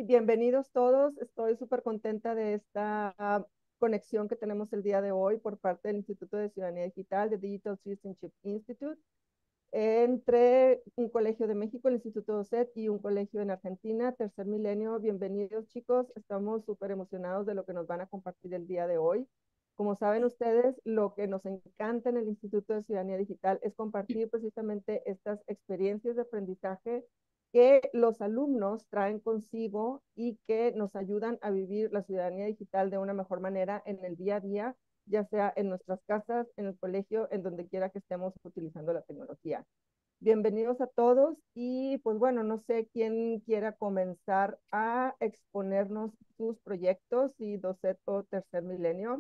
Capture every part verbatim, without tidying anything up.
bienvenidos todos. Estoy súper contenta de esta ah, conexión que tenemos el día de hoy por parte del Instituto de Ciudadanía Digital, de Digital Citizenship Institute, entre un colegio de México, el Instituto DOCET, y un colegio en Argentina, Tercer Milenio. Bienvenidos, chicos. Estamos súper emocionados de lo que nos van a compartir el día de hoy. Como saben ustedes, lo que nos encanta en el Instituto de Ciudadanía Digital es compartir precisamente estas experiencias de aprendizaje que los alumnos traen consigo y que nos ayudan a vivir la ciudadanía digital de una mejor manera en el día a día, ya sea en nuestras casas, en el colegio, en donde quiera que estemos utilizando la tecnología. Bienvenidos a todos y pues bueno, no sé quién quiera comenzar a exponernos sus proyectos y Docet o Tercer Milenio.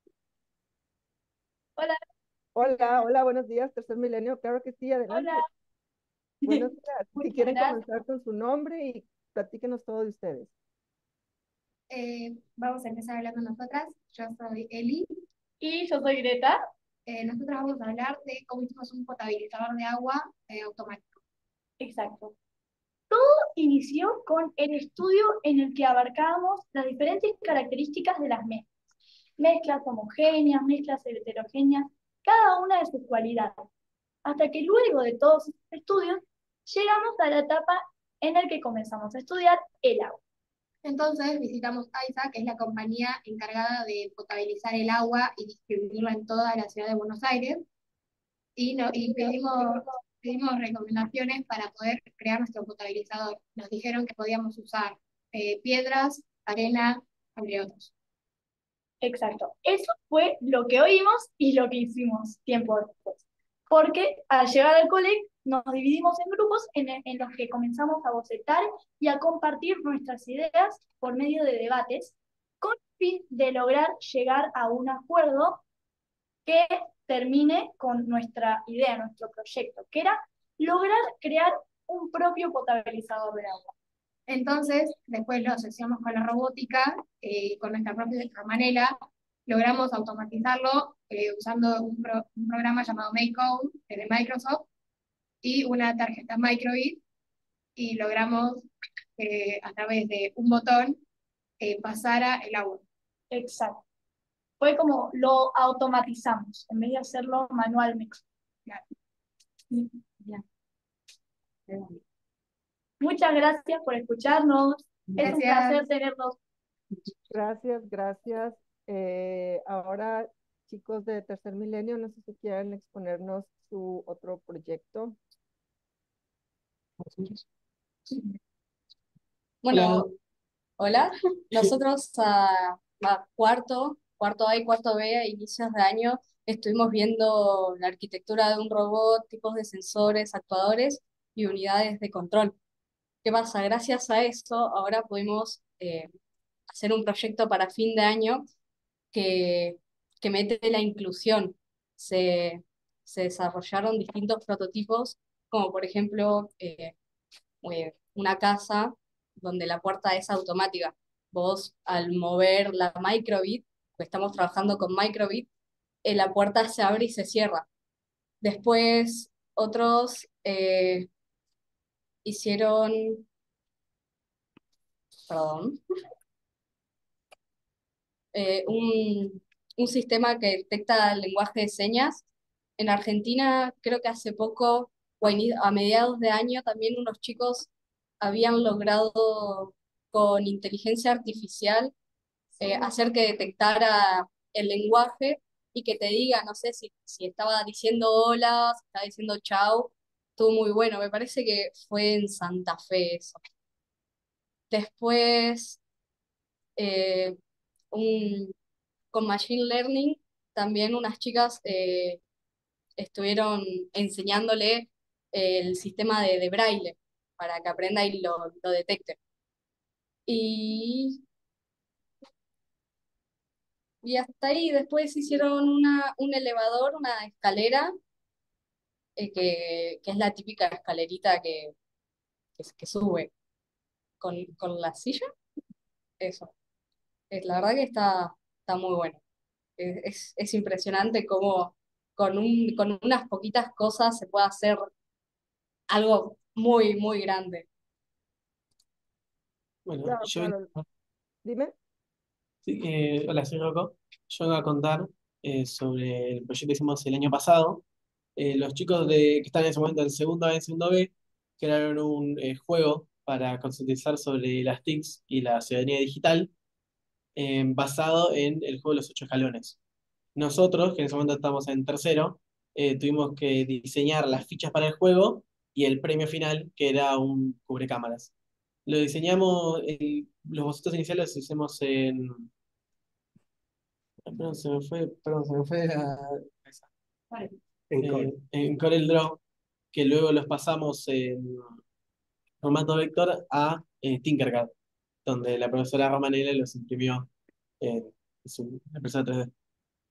Hola, Hola, hola, buenos días, Tercer Milenio. Claro que sí, hola. adelante. Buenos días. Si Muchas quieren gracias. comenzar con su nombre y platíquenos todo de ustedes. Eh, vamos a empezar hablando nosotras. Yo soy Eli. Y yo soy Greta. Eh, nosotros vamos a hablar de cómo hicimos un potabilizador de agua eh, automático. Exacto. Inició con el estudio en el que abarcábamos las diferentes características de las mezclas. Mezclas homogéneas, mezclas heterogéneas, cada una de sus cualidades. Hasta que luego de todos estos estudios, llegamos a la etapa en la que comenzamos a estudiar el agua. Entonces visitamos AISA, que es la compañía encargada de potabilizar el agua y distribuirla en toda la ciudad de Buenos Aires, y, no, y pedimos, pedimos recomendaciones para poder crear nuestro potabilizador. Nos dijeron que podíamos usar eh, piedras, arena, entre otros. Exacto. Eso fue lo que oímos y lo que hicimos tiempo después. Porque al llegar al cole nos dividimos en grupos en, en los que comenzamos a bocetar y a compartir nuestras ideas por medio de debates con el fin de lograr llegar a un acuerdo que termine con nuestra idea, nuestro proyecto, que era lograr crear un propio potabilizador de agua. Entonces, después lo asociamos con la robótica, eh, con nuestra propia manera, logramos automatizarlo eh, usando un, pro, un, programa llamado MakeCode de Microsoft y una tarjeta Microbit, y logramos eh, a través de un botón eh, pasara el agua. Exacto. Fue como lo automatizamos en vez de hacerlo manualmente. Claro. Bien. Muchas gracias por escucharnos. Gracias. Es un placer tenerlos. Gracias, gracias. Eh, ahora, chicos de Tercer Milenio, no sé si quieren exponernos su otro proyecto. Bueno, hola. Nosotros a, a cuarto, cuarto A y cuarto B, a inicios de año, estuvimos viendo la arquitectura de un robot, tipos de sensores, actuadores y unidades de control. ¿Qué pasa? Gracias a eso, ahora pudimos eh, hacer un proyecto para fin de año que, que mete la inclusión. Se, se desarrollaron distintos prototipos, como por ejemplo eh, eh, una casa donde la puerta es automática. Vos, al mover la microbit, pues estamos trabajando con microbit, eh, la puerta se abre y se cierra. Después, otros eh, hicieron, perdón, eh, un, un sistema que detecta el lenguaje de señas. En Argentina, creo que hace poco, o a ini- a mediados de año, también unos chicos habían logrado con inteligencia artificial eh, hacer que detectara el lenguaje y que te diga, no sé si, si estaba diciendo hola, si estaba diciendo chau. Estuvo muy bueno, me parece que fue en Santa Fe eso. Después, eh, un, con Machine Learning, también unas chicas eh, estuvieron enseñándole el sistema de, de braille para que aprenda y lo, lo detecte. Y, y hasta ahí después hicieron una, un elevador, una escalera, eh, que, que es la típica escalerita que, que, que sube con, con la silla. Eso. Es, la verdad que está, está muy bueno. Es, es, es impresionante cómo con, un, con unas poquitas cosas se puede hacer algo muy, muy grande. Bueno, Claro, yo, claro. Dime. sí, eh, hola, soy Rocco. Yo vengo a contar eh, sobre el proyecto que hicimos el año pasado. Eh, los chicos de, que están en ese momento en segundo A y en segundo B crearon un eh, juego para concientizar sobre las T I Cs y la ciudadanía digital eh, basado en el juego de los ocho escalones. Nosotros, que en ese momento estamos en tercero, eh, tuvimos que diseñar las fichas para el juego y el premio final, que era un cubrecámaras. Lo diseñamos, el- los bocetos iniciales los hicimos en. Perdón, se me fue, perdón, se me fue la. Vale. En Corel. En Corel Draw, que luego los pasamos en formato vector a eh, Tinkercad, donde la profesora Romanela los imprimió en su impresora tres D.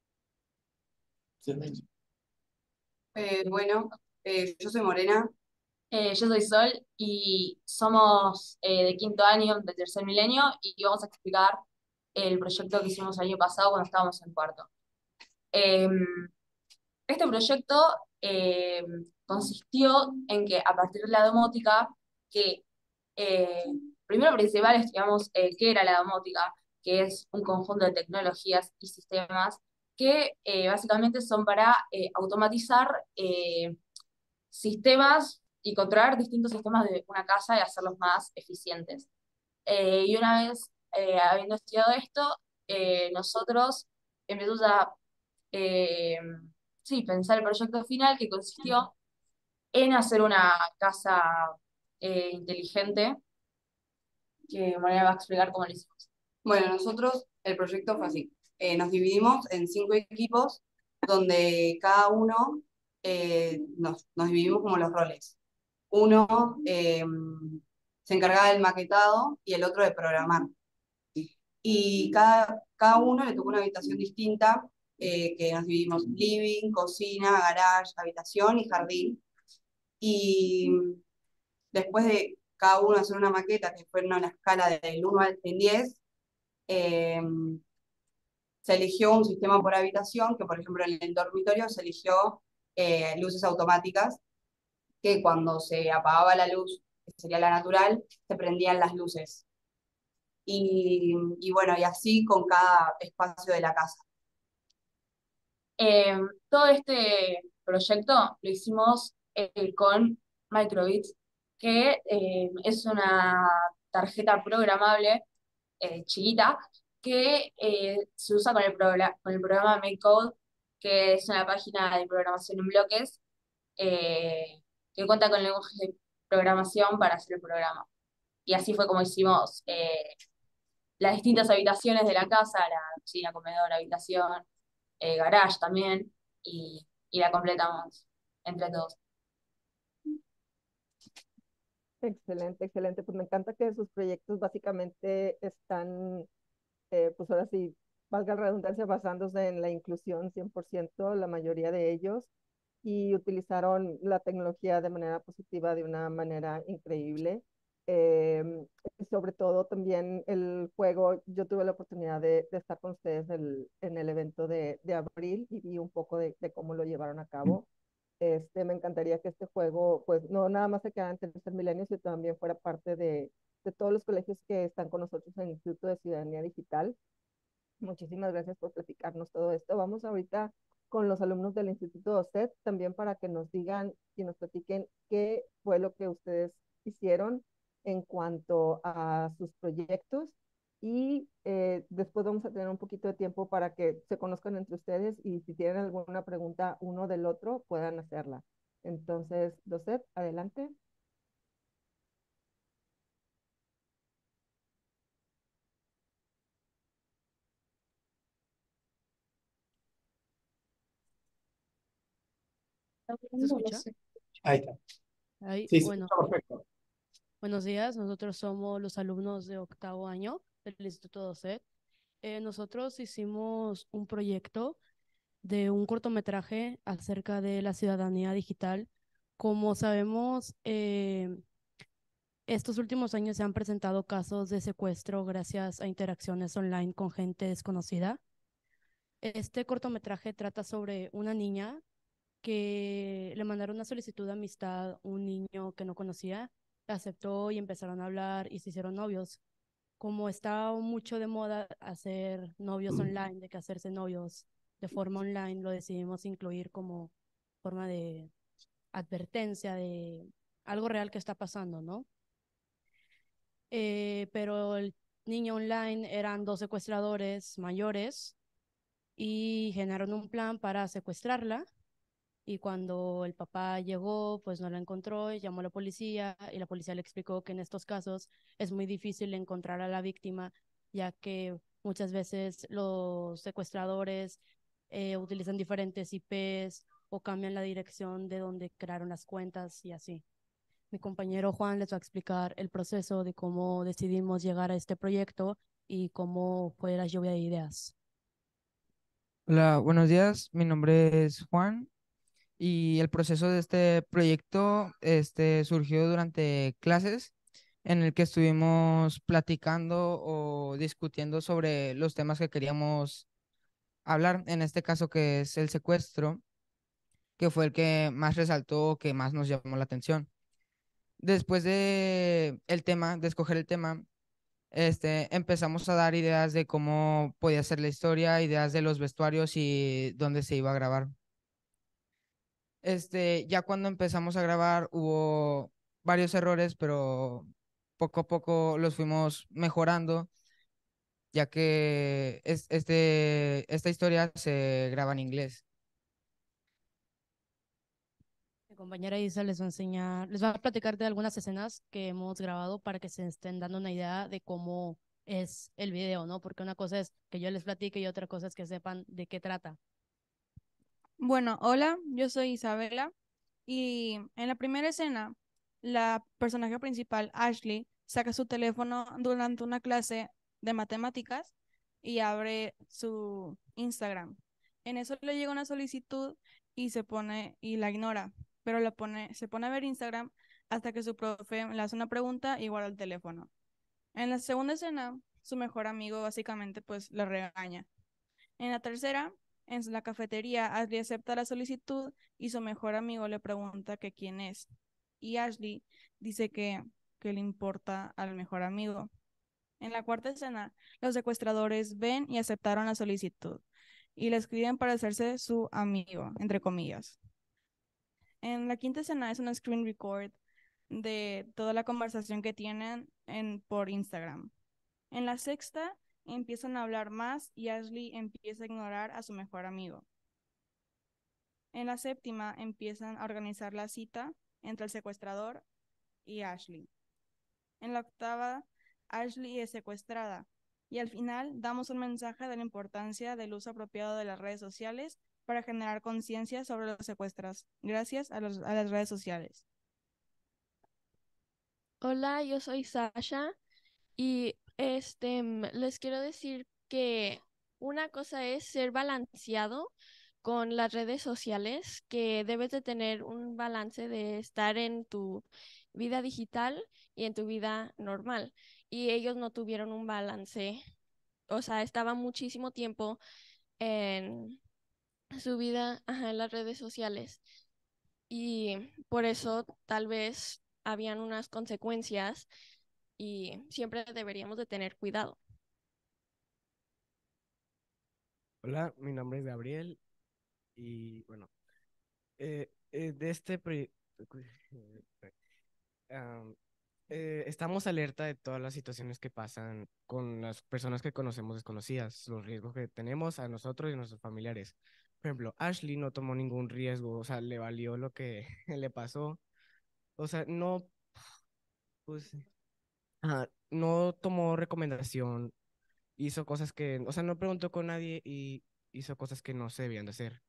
Sí. Eh, bueno, eh, yo soy Morena. Eh, yo soy Sol y somos eh, de quinto año, de tercer milenio, y vamos a explicar el proyecto que hicimos el año pasado cuando estábamos en cuarto. Eh, este proyecto eh, consistió en que a partir de la domótica, que eh, primero principal estudiamos eh, qué era la domótica, que es un conjunto de tecnologías y sistemas que eh, básicamente son para eh, automatizar eh, sistemas y controlar distintos sistemas de una casa y hacerlos más eficientes. Eh, y una vez eh, habiendo estudiado esto, eh, nosotros empezamos a eh, sí, pensar el proyecto final que consistió en hacer una casa eh, inteligente, que María va a explicar cómo lo hicimos. Bueno, nosotros, el proyecto fue así. Eh, nos dividimos en cinco equipos donde cada uno eh, nos, nos dividimos como los roles. Uno eh, se encargaba del maquetado y el otro de programar. Y cada, cada uno le tocó una habitación distinta, eh, que nos dividimos living, cocina, garage, habitación y jardín. Y después de cada uno hacer una maqueta, que fue en una escala del uno al diez, eh, se eligió un sistema por habitación, que por ejemplo en el dormitorio se eligió eh, luces automáticas, que cuando se apagaba la luz, que sería la natural, se prendían las luces. Y, y bueno, y así con cada espacio de la casa. Eh, Todo este proyecto lo hicimos eh, con Microbits, que eh, es una tarjeta programable eh, chiquita que eh, se usa con el, progra- con el programa MakeCode, que es una página de programación en bloques eh, que cuenta con lenguajes de programación para hacer el programa. Y así fue como hicimos eh, las distintas habitaciones de la casa, la cocina, comedor, habitación, eh, garage también, y, y la completamos entre todos. Excelente, excelente. Pues me encanta que sus proyectos básicamente están, eh, pues ahora sí, valga la redundancia, basándose en la inclusión cien por ciento, la mayoría de ellos, y utilizaron la tecnología de manera positiva, de una manera increíble. Eh, Sobre todo también el juego, yo tuve la oportunidad de, de estar con ustedes el- en el evento de, de abril y vi un poco de, de cómo lo llevaron a cabo. Este, me encantaría que este juego, pues, no nada más se quedara en tercer milenio, sino también fuera parte de, de todos los colegios que están con nosotros en el Instituto de Ciudadanía Digital. Muchísimas gracias por platicarnos todo esto. Vamos ahorita con los alumnos del Instituto OSET también para que nos digan y nos platiquen qué fue lo que ustedes hicieron en cuanto a sus proyectos y eh, después vamos a tener un poquito de tiempo para que se conozcan entre ustedes y si tienen alguna pregunta uno del otro puedan hacerla. Entonces, Doset, adelante. ¿Se escucha? Ahí está. Ahí, Sí, se bueno, escucha perfecto. buenos días. Nosotros somos los alumnos de octavo año del Instituto Docet. Eh, nosotros hicimos un proyecto de un cortometraje acerca de la ciudadanía digital. Como sabemos, eh, estos últimos años se han presentado casos de secuestro gracias a interacciones online con gente desconocida. Este cortometraje trata sobre una niña que le mandaron una solicitud de amistad a un niño que no conocía, la aceptó y empezaron a hablar y se hicieron novios. como está mucho de moda hacer novios online, de que hacerse novios de forma online, lo decidimos incluir como forma de advertencia de algo real que está pasando, ¿no? Eh, pero el niño online eran dos secuestradores mayores y generaron un plan para secuestrarla. Y cuando el papá llegó, pues no la encontró y llamó a la policía y la policía le explicó que en estos casos es muy difícil encontrar a la víctima, ya que muchas veces los secuestradores eh, utilizan diferentes I Ps o cambian la dirección de donde crearon las cuentas y así. Mi compañero Juan les va a explicar el proceso de cómo decidimos llegar a este proyecto y cómo fue la lluvia de ideas. Hola, buenos días. Mi nombre es Juan y el proceso de este proyecto este, surgió durante clases en el que estuvimos platicando o discutiendo sobre los temas que queríamos hablar, en este caso que es el secuestro, que fue el que más resaltó, que más nos llamó la atención. Después de el tema, de escoger el tema, este, empezamos a dar ideas de cómo podía ser la historia, ideas de los vestuarios y dónde se iba a grabar. Este, ya cuando empezamos a grabar hubo varios errores, pero poco a poco los fuimos mejorando, ya que es, este, esta historia se graba en inglés. Mi compañera Isa les va a enseñar, les va a platicar de algunas escenas que hemos grabado para que se estén dando una idea de cómo es el video, ¿no? Porque una cosa es que yo les platique y otra cosa es que sepan de qué trata. Bueno, hola, yo soy Isabela y en la primera escena, la personaje principal, Ashley, saca su teléfono durante una clase de matemáticas y abre su Instagram. En eso le llega una solicitud y se pone y la ignora, pero la pone, se pone a ver Instagram hasta que su profe le hace una pregunta y guarda el teléfono. En la segunda escena, su mejor amigo básicamente pues le regaña. En la tercera, en la cafetería, Ashley acepta la solicitud y su mejor amigo le pregunta que quién es. Y Ashley dice que, que le importa al mejor amigo. En la cuarta escena, los secuestradores ven y aceptaron la solicitud y le escriben para hacerse su amigo, entre comillas. En la quinta escena es un screen record de toda la conversación que tienen en, por Instagram. En la sexta empiezan a hablar más y Ashley empieza a ignorar a su mejor amigo. En la séptima empiezan a organizar la cita entre el secuestrador y Ashley. En la octava, Ashley es secuestrada. Y al final damos un mensaje de la importancia del uso apropiado de las redes sociales para generar conciencia sobre los secuestros, gracias a, los, a las redes sociales. Hola, yo soy Sasha y este mm, les quiero decir que una cosa es ser balanceado con las redes sociales, que debes de tener un balance de estar en tu vida digital y en tu vida normal. Y ellos no tuvieron un balance, o sea, estaban muchísimo tiempo en su vida, ajá, en las redes sociales. Y por eso tal vez habían unas consecuencias y siempre deberíamos de tener cuidado. Hola, mi nombre es Gabriel y bueno, eh, eh, de este proyecto estamos alerta de todas las situaciones que pasan con las personas que conocemos desconocidas, los riesgos que tenemos a nosotros y a nuestros familiares. Por ejemplo, Ashley no tomó ningún riesgo, o sea, le valió lo que le pasó, o sea, no, pues, ajá, no tomó recomendación, hizo cosas que, o sea, no preguntó con nadie y hizo cosas que no se debían de hacer.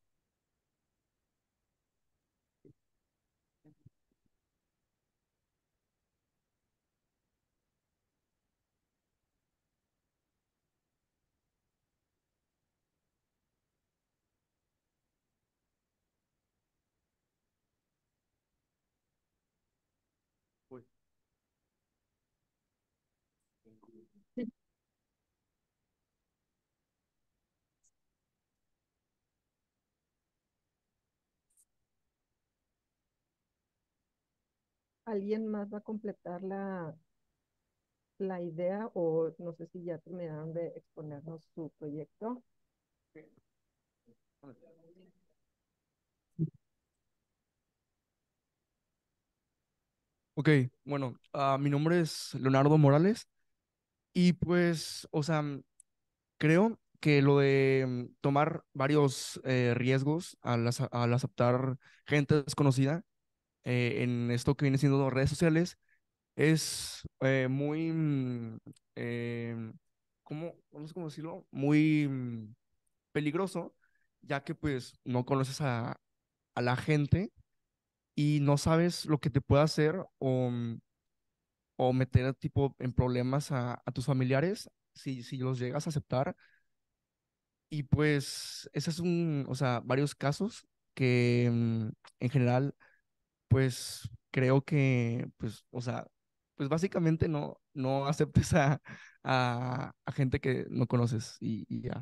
Uy. ¿Alguien más va a completar la, la idea o no sé si ya terminaron de exponernos su proyecto. Ok, bueno, ah, mi nombre es Leonardo Morales y pues, o sea, mm, creo que lo de mm, tomar varios eh, riesgos al, ace- al aceptar gente desconocida eh, en esto que viene siendo redes sociales es eh, muy, mm, em, ¿cómo, no sé cómo decirlo? Muy mm, peligroso, ya que pues no conoces a, a la gente y no sabes lo que te puede hacer o, mm, o meter tipo en problemas a, a tus familiares si, si los llegas a aceptar. Y pues ese es un, o sea, varios casos que mm, en general, pues creo que, pues, o sea, pues básicamente no, no aceptes a, a, a gente que no conoces y, y ya.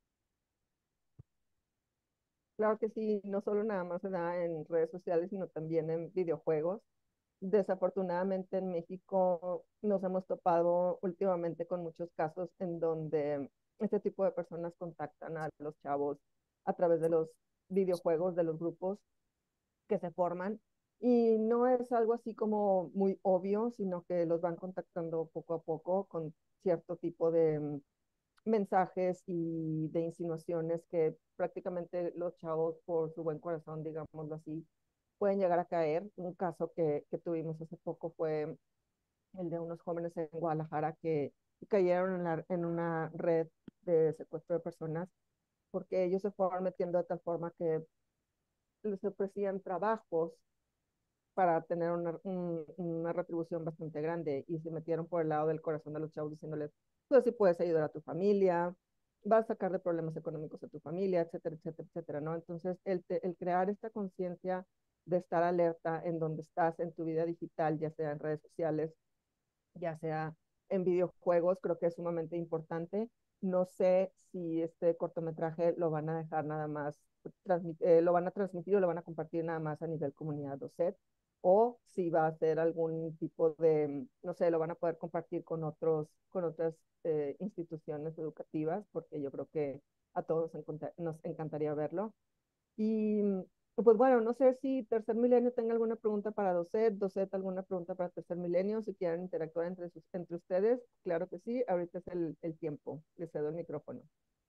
Claro que sí, no solo nada más se da en redes sociales, sino también en videojuegos. Desafortunadamente en México nos hemos topado últimamente con muchos casos en donde este tipo de personas contactan a los chavos a través de los videojuegos, de los grupos que se forman. Y no es algo así como muy obvio, sino que los van contactando poco a poco con cierto tipo de mm, mensajes y de insinuaciones que prácticamente los chavos, por su buen corazón, digámoslo así, pueden llegar a caer. Un caso que, que tuvimos hace poco fue el de unos jóvenes en Guadalajara que cayeron en, la, en una red de secuestro de personas porque ellos se fueron metiendo de tal forma que les ofrecían trabajos para tener una, un, una retribución bastante grande y se metieron por el lado del corazón de los chavos diciéndoles, tú sí puedes ayudar a tu familia, vas a sacar de problemas económicos a tu familia, etcétera, etcétera, etcétera, ¿no? Entonces, el, te, el crear esta conciencia de estar alerta en donde estás en tu vida digital, ya sea en redes sociales, ya sea en videojuegos, creo que es sumamente importante. No sé si este cortometraje lo van a dejar nada más, eh, lo van a transmitir o lo van a compartir nada más a nivel comunidad docet, o si va a ser algún tipo de, no sé, lo van a poder compartir con otros, con otras eh, instituciones educativas, porque yo creo que a todos nos, nos encantaría verlo. Y pues bueno, no sé si Tercer Milenio tenga alguna pregunta para Docet, Docet alguna pregunta para Tercer Milenio, si quieren interactuar entre, sus, entre ustedes, claro que sí, ahorita es el, el tiempo, les cedo el micrófono.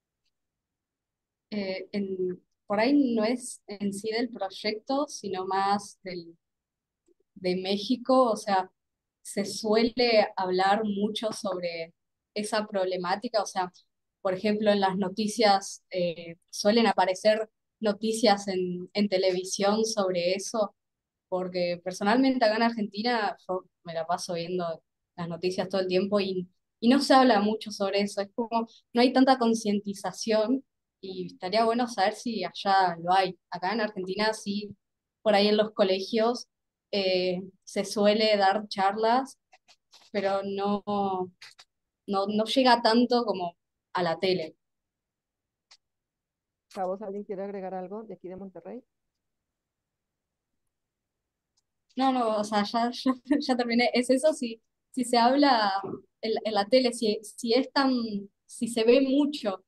Eh, en, por ahí no es en sí del proyecto, sino más del, de México, o sea, se suele hablar mucho sobre esa problemática, o sea, por ejemplo, en las noticias eh, suelen aparecer noticias en, en televisión sobre eso, porque personalmente acá en Argentina yo me la paso viendo las noticias todo el tiempo y, y no se habla mucho sobre eso, es como no hay tanta concientización y estaría bueno saber si allá lo hay. Acá en Argentina sí, por ahí en los colegios eh, se suele dar charlas, pero no, no, no llega tanto como a la tele. Chavos, ¿alguien quiere agregar algo de aquí de Monterrey? No, no, o sea, ya, ya, ya terminé. Es eso si, si se habla en, en la tele, si, si es tan, si se ve mucho.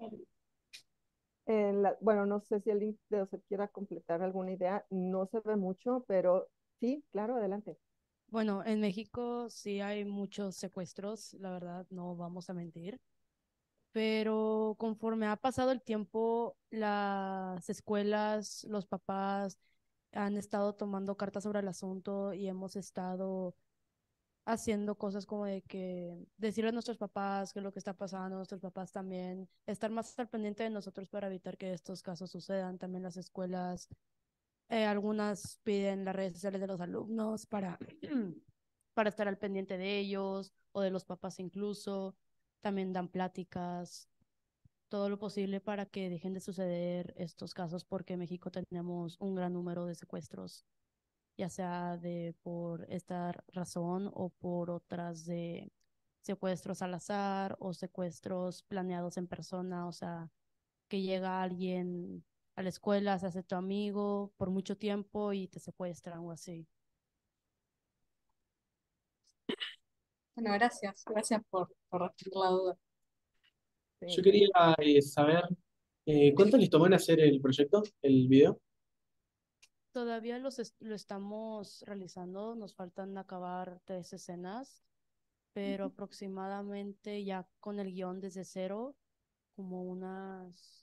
En la, bueno, no sé si alguien de Docet quiera completar alguna idea, no se ve mucho, pero sí, claro, adelante. Bueno, en México sí hay muchos secuestros, la verdad, no vamos a mentir, pero conforme ha pasado el tiempo, las escuelas, los papás han estado tomando cartas sobre el asunto y hemos estado haciendo cosas como de que decirle a nuestros papás qué es lo que está pasando, nuestros papás también, estar más al pendiente de nosotros para evitar que estos casos sucedan. También las escuelas, eh, algunas piden las redes sociales de los alumnos para, para estar al pendiente de ellos o de los papás incluso. También dan pláticas, todo lo posible para que dejen de suceder estos casos porque en México tenemos un gran número de secuestros, ya sea de por esta razón o por otras de secuestros al azar o secuestros planeados en persona, o sea, que llega alguien a la escuela, se hace tu amigo por mucho tiempo y te secuestran o así. Bueno, gracias, gracias por, por responder la duda. Yo Sí. quería eh, saber, eh, ¿cuánto les tomó en hacer el proyecto, el video? Todavía los es- lo estamos realizando, nos faltan acabar tres escenas, pero aproximadamente ya con el guión desde cero, como unas,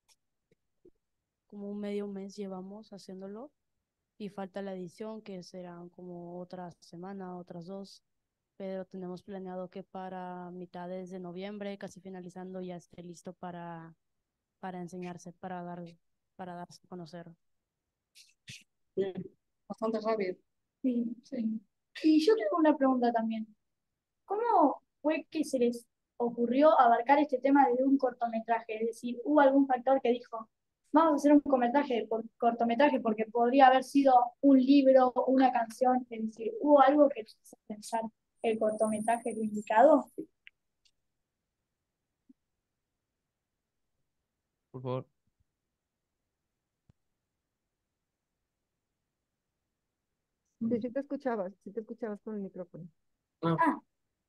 como un medio mes llevamos haciéndolo y falta la edición que serán como otra semana, otras dos, pero tenemos planeado que para mitades de noviembre, casi finalizando, ya esté listo para, para enseñarse, para dar, para darse a conocer. Bien. Bastante rápido. Sí, sí. Y yo tengo una pregunta también. ¿Cómo fue que se les ocurrió abarcar este tema desde un cortometraje? Es decir, ¿hubo algún factor que dijo, vamos a hacer un cortometraje, por, cortometraje porque podría haber sido un libro, una canción? Es decir, ¿hubo algo que les hizo pensar el cortometraje lo indicado? Por favor. Sí, sí te escuchabas, sí te escuchabas con el micrófono. Ah, Ah,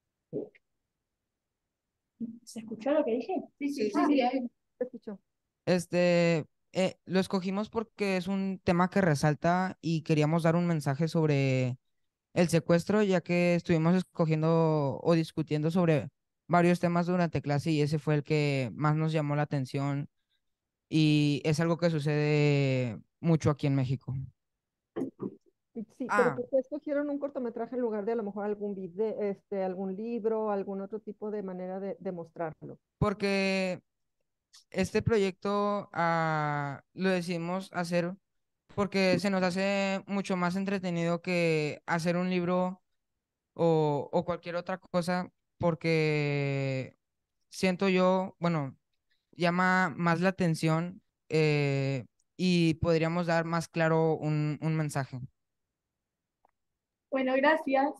¿se escuchó lo que dije? Sí, sí, sí, Ah, sí. Te escuchó. Este, eh, lo escogimos porque es un tema que resalta y queríamos dar un mensaje sobre el secuestro, ya que estuvimos escogiendo o discutiendo sobre varios temas durante clase y ese fue el que más nos llamó la atención y es algo que sucede mucho aquí en México. Y sí, pero Ah, ¿por qué escogieron un cortometraje en lugar de a lo mejor algún video, este, algún libro, algún otro tipo de manera de, de mostrarlo? porque este proyecto ah, lo decidimos hacer porque se nos hace mucho más entretenido que hacer un libro o, o cualquier otra cosa, porque siento yo, bueno, llama más la atención eh, y podríamos dar más claro un, un mensaje. bueno, gracias.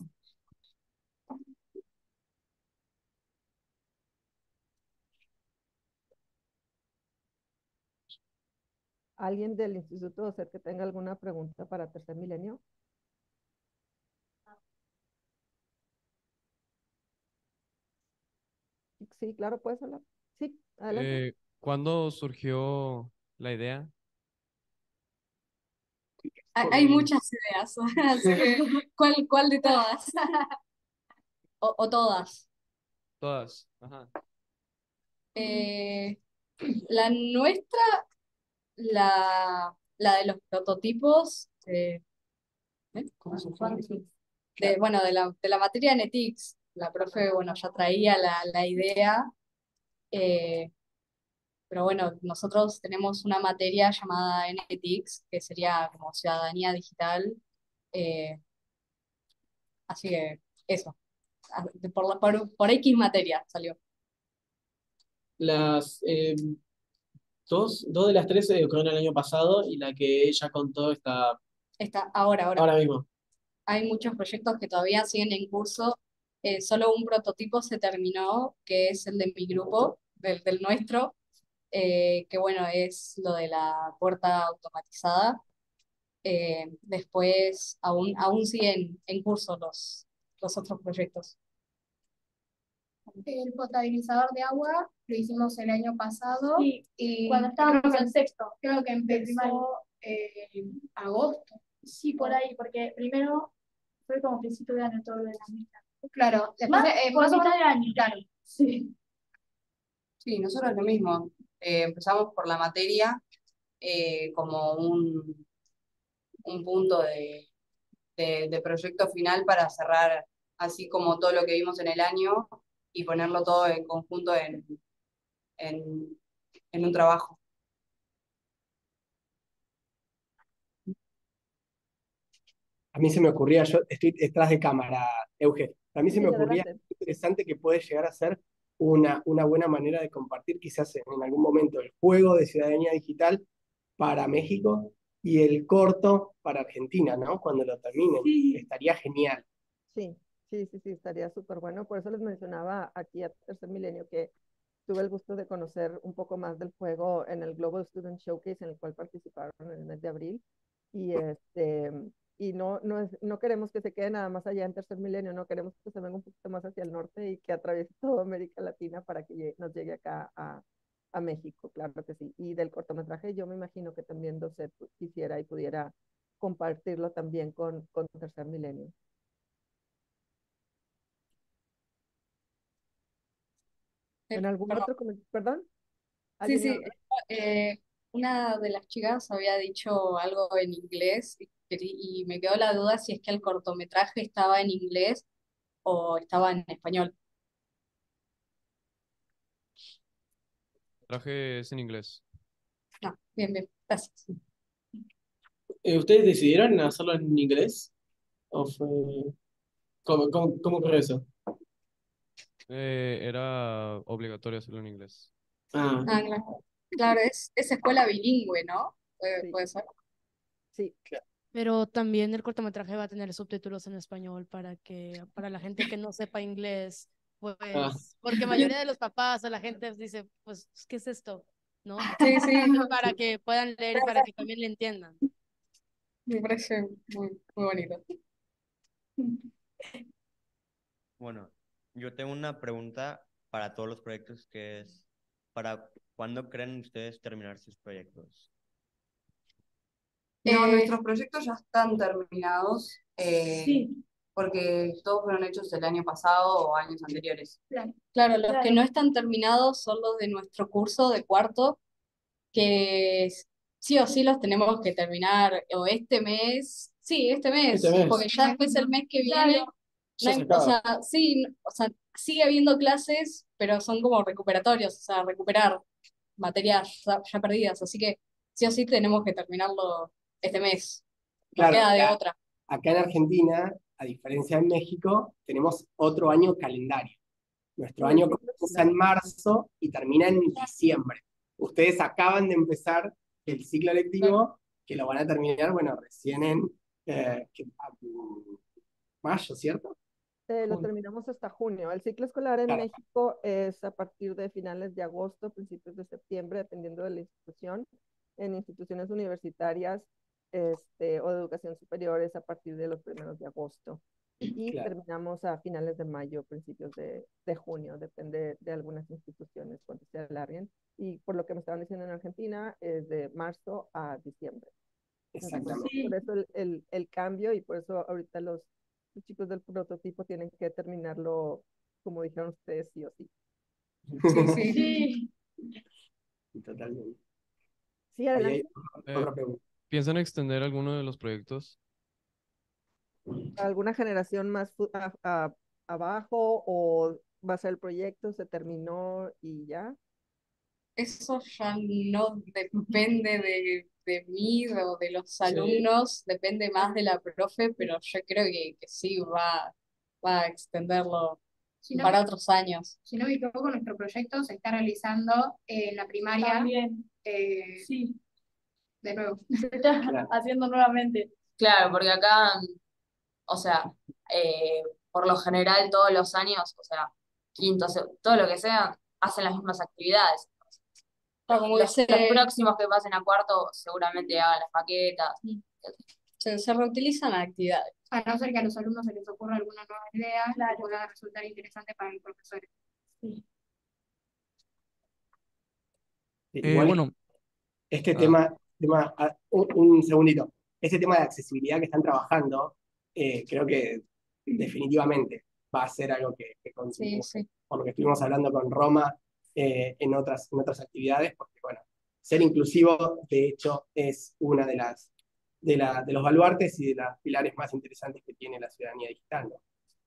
¿Alguien del Instituto de C E R que tenga alguna pregunta para Tercer Milenio? Sí, claro, puedes hablar. Sí, adelante. Eh, ¿cuándo surgió la idea? Hay, hay muchas ideas, así que ¿cuál, cuál de todas? O, o todas. Todas. Ajá. Eh, la nuestra, la, la de los prototipos, eh, ¿eh? ¿Cómo se llama? De, bueno, de la, de la materia de Netix, la profe, bueno, ya traía la, la idea, eh, pero bueno, nosotros tenemos una materia llamada N T I X, que sería como ciudadanía digital, eh, así que eso, a- por, la- por, por X materia salió. las eh, dos, dos de las tres se ocurrieron el año pasado y la que ella contó está Está ahora, ahora. ahora mismo. Hay muchos proyectos que todavía siguen en curso. Eh, solo un prototipo se terminó, que es el de mi grupo, del, del nuestro, eh, que bueno, es lo de la puerta automatizada. Eh, después aún, aún siguen en curso los, los otros proyectos. El potabilizador de agua lo hicimos el año pasado. Sí, y cuando estábamos en sexto, creo que empezó en agosto. Sí, por ahí, porque primero fue como principio de año todo lo de la mitad. Claro, después, Más, eh, por más o mitad menos- de año. Claro, sí. Sí, nosotros lo mismo. Eh, empezamos por la materia eh, como un, un punto de, de, de proyecto final para cerrar así como todo lo que vimos en el año y ponerlo todo en conjunto en, en, en un trabajo. A mí se me ocurría, yo estoy detrás de cámara, Euge, a mí se Sí, me ocurría adelante. interesante que puede llegar a ser una, una buena manera de compartir quizás en, en algún momento el juego de ciudadanía digital para México y el corto para Argentina, ¿no? Cuando lo terminen, estaría genial. Sí, sí, sí, sí, estaría súper bueno. Por eso les mencionaba aquí a Tercer Milenio que tuve el gusto de conocer un poco más del juego en el Global Student Showcase en el cual participaron en el mes de abril. y, este, y no, no, es, no queremos que se quede nada más allá en tercer milenio, no queremos que se venga un poquito más hacia el norte y que atraviese toda América Latina para que llegue, nos llegue acá a, a México, claro que sí. Y del cortometraje yo me imagino que también Docet quisiera y pudiera compartirlo también con, con tercer milenio. Eh, ¿En algún perdón. otro comentario? ¿Perdón? Sí, ¿Alguien iba a sí. hablar? eh, una de las chicas había dicho algo en inglés y, querí- y me quedó la duda si es que el cortometraje estaba en inglés o estaba en español. Traje es en inglés. No, bien, bien, gracias. Eh, ¿Ustedes decidieron hacerlo en inglés? ¿O fue... ¿Cómo, cómo, cómo ocurrió eso? Eh, era obligatorio hacerlo en inglés. Ah, Ah, claro. Claro, es, es escuela bilingüe, ¿no? Puede, Sí, puede ser. sí. Pero también el cortometraje va a tener subtítulos en español para que, para la gente que no sepa inglés, ah. pues, porque mayoría de los papás o la gente dice, pues, ¿qué es esto? ¿No? Sí, sí, Para que puedan leer y para que también le entiendan. me parece muy, muy bonito. Bueno, yo tengo una pregunta para todos los proyectos que es, ¿para cuándo creen ustedes terminar sus proyectos? No, Eh, nuestros proyectos ya están terminados, eh, sí, porque todos fueron hechos el año pasado o años anteriores. claro. Claro, los que Claro. no están terminados son los de nuestro curso de cuarto, que s- sí o sí los tenemos que terminar o este mes, sí, este Este mes, porque mes. ya después el mes que viene, Claro. no Ya se hay- o acaba. sea, sí, o sea, sigue habiendo clases, pero son como recuperatorios, o sea, recuperar materias ya, ya perdidas, así que sí o sí tenemos que terminarlo este mes, no Claro, queda de acá, otra. acá en Argentina, a diferencia de México, tenemos otro año calendario. Nuestro Sí, el año ciclo comienza escolar. en marzo y termina en diciembre. Ustedes acaban de empezar el ciclo lectivo, que lo van a terminar, bueno, recién en eh, que- ah, mm, mayo, ¿cierto? Eh, lo Junio. terminamos hasta junio. El ciclo escolar en Claro, México es a partir de finales de agosto, principios de septiembre, dependiendo de la institución. En instituciones universitarias este, o de educación superior es a partir de los primeros de agosto. Y claro. terminamos a finales de mayo, principios de, de junio, depende de algunas instituciones cuando se alarguen. Y por lo que me estaban diciendo en Argentina, es de marzo a diciembre. Entonces, Exactamente. por eso el, el, el cambio y por eso ahorita los, los chicos del prototipo tienen que terminarlo, como dijeron ustedes, sí o sí. Sí, sí. Sí. Totalmente. Sí, Ahí hay adelante. Eh, otra pregunta. ¿piensan extender alguno de los proyectos? ¿Alguna generación más fu- a- a- abajo o va a ser el proyecto, se terminó y ya? Eso ya no depende de, de mí o de los Sí. alumnos, depende más de la profe, pero yo creo que, que sí va, va a extenderlo Si no, para otros años. si no me equivoco, nuestro proyecto se está realizando en la primaria. También, eh, sí, de nuevo. se está Claro. haciendo nuevamente. Claro, porque acá, o sea, eh, por lo general todos los años, o sea, quinto, se- todo lo que sea, hacen las mismas actividades. Claro, como Los, que los se, próximos que pasen a cuarto seguramente hagan las maquetas. se, se reutilizan actividades. A no ser que a los alumnos se les ocurra alguna nueva idea Claro. que pueda resultar interesante para los profesores. Sí. Eh, Igual bueno, este ah, tema, tema ah, un, un segundito, este tema de accesibilidad que están trabajando, eh, creo que definitivamente va a ser algo que, que Sí, continuemos, sí. por lo que estuvimos hablando con Roma eh, en otras, en otras actividades, porque bueno, ser inclusivo, de hecho, es una de las de, la, de los baluartes y de los pilares más interesantes que tiene la ciudadanía digital, ¿no?